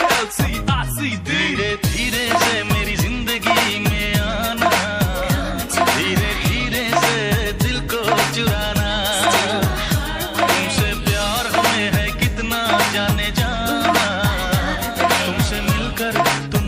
धीरे धीरे से मेरी जिंदगी में आना, धीरे धीरे से दिल को चुराना, तुमसे प्यार हमें है कितना जाने जाना, तुमसे मिलकर